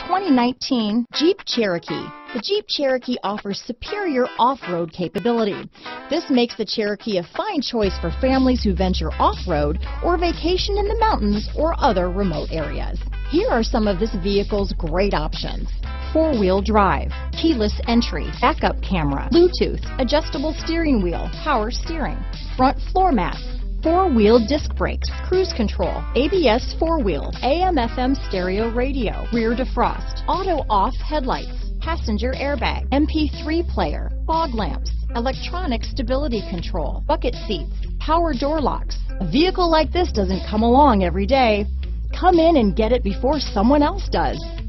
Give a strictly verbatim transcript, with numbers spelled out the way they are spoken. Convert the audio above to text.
twenty nineteen Jeep Cherokee. The Jeep Cherokee offers superior off-road capability. This makes the Cherokee a fine choice for families who venture off-road or vacation in the mountains or other remote areas. Here are some of this vehicle's great options: four-wheel drive, keyless entry, backup camera, Bluetooth, adjustable steering wheel, power steering, front floor mats, four-wheel disc brakes, cruise control, A B S four-wheel, A M F M stereo radio, rear defrost, auto-off headlights, passenger airbag, M P three player, fog lamps, electronic stability control, bucket seats, power door locks. A vehicle like this doesn't come along every day. Come in and get it before someone else does.